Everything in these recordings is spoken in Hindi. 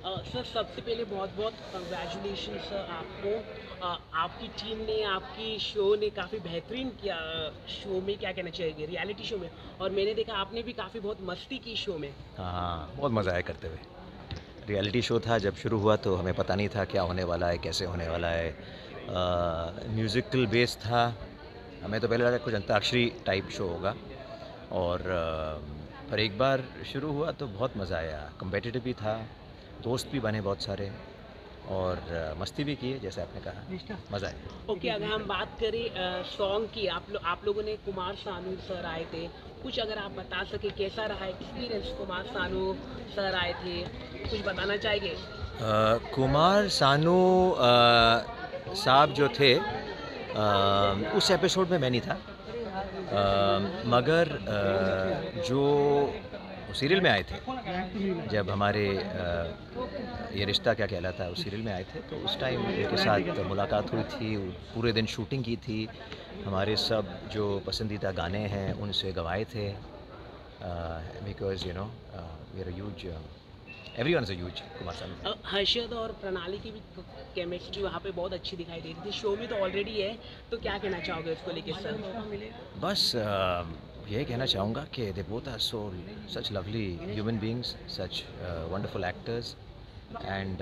सर सबसे पहले बहुत बहुत कंग्रेचुलेशन सर आपको। आपकी टीम ने, आपकी शो ने काफ़ी बेहतरीन किया। शो में क्या कहना चाहिए, रियलिटी शो में। और मैंने देखा आपने भी काफ़ी बहुत मस्ती की शो में। हाँ, बहुत मज़ा आया करते हुए। रियलिटी शो था, जब शुरू हुआ तो हमें पता नहीं था क्या होने वाला है, कैसे होने वाला है। म्यूज़िकल बेस था। हमें तो पहले लगा कुछ अंताक्षरी टाइप शो होगा। और पर एक बार शुरू हुआ तो बहुत मज़ा आया। कॉम्पिटिटिव भी था, दोस्त भी बने बहुत सारे, और मस्ती भी की है जैसे आपने कहा। मज़ा आया। ओके, अगर हम बात करें सॉन्ग की, आप लोगों ने कुमार सानू सर आए थे। कुछ अगर आप बता सके कैसा रहा एक्सपीरियंस, कुमार सानू सर आए थे, कुछ बताना चाहेंगे? कुमार सानू साहब जो थे, उस एपिसोड में मैं नहीं था। मगर जो सीरियल में आए थे, जब हमारे ये रिश्ता क्या कहलाता है उस सीरियल में आए थे, तो उस टाइम उनके साथ मुलाकात हुई थी। पूरे दिन शूटिंग की थी। हमारे सब जो पसंदीदा गाने हैं उनसे गवाए थे। Because you know we are huge, everyone is a huge Kumar Sanu. Harshad और प्रणाली की भी केमिस्ट्री वहाँ पे बहुत अच्छी दिखाई दे रही थी। शो में तो ऑलरेडी है, तो क्या कहना चाहोगे उसको लेके सर? बस यही कहना चाहूँगा कि they both are so such lovely human beings, such wonderful actors, and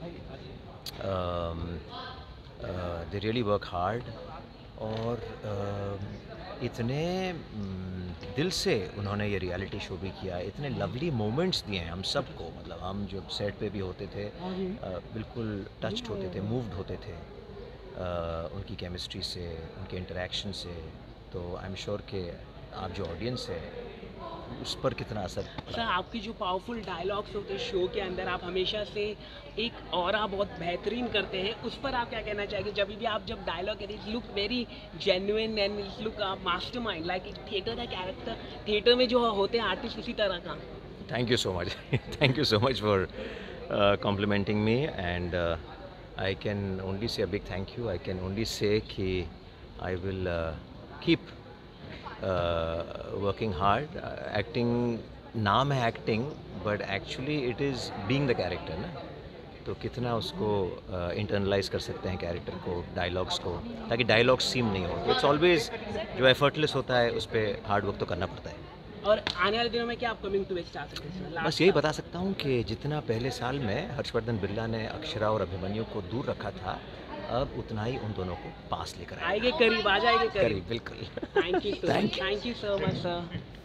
they really work hard. और इतने दिल से उन्होंने ये रियलिटी शो भी किया, इतने लवली मोमेंट्स दिए हैं हम सबको। मतलब हम जब सेट पे भी होते थे, बिल्कुल टच्ड होते थे, मूव्ड होते थे उनकी केमिस्ट्री से, उनके इंटरेक्शन से। तो आई एम श्योर कि आप जो ऑडियंस है उस पर कितना असर सर पड़ा। आपकी जो पावरफुल डायलॉग्स होते हैं शो के अंदर, आप हमेशा से एक ऑरा बहुत बेहतरीन करते हैं, उस पर आप क्या कहना चाहेंगे? जब डायलॉग कहते हैं, look very genuine and look mastermind, like एक थिएटर का कैरेक्टर, थिएटर में जो होते हैं आर्टिस्ट उसी तरह का। Thank you so much. Thank you so much for complimenting me, and I can only say a big thank you. I can only say कि I will keep working hard. Acting, नाम है acting, but actually it is being the character ना। तो कितना उसको इंटरनलाइज कर सकते हैं कैरेक्टर को, डायलॉग्स को, ताकि डायलॉग्स सीम नहीं हो। इट्स ऑलवेज जो एफर्टलेस होता है उस पर हार्ड वर्क तो करना पड़ता है। और आने वाले दिनों में क्या अपकमिंग ट्विस्ट आ सकते हैं सर? बस यही बता सकता हूँ कि जितना पहले साल में हर्षवर्धन बिरला ने अक्षरा और अभिमन्यु को दूर रखा था, अब उतना ही उन दोनों को पास लेकर आएगा। आएंगे करीब, आ जाएंगे करीब, करीब। बिल्कुल। Thank you sir, thank you. Thank you so much sir.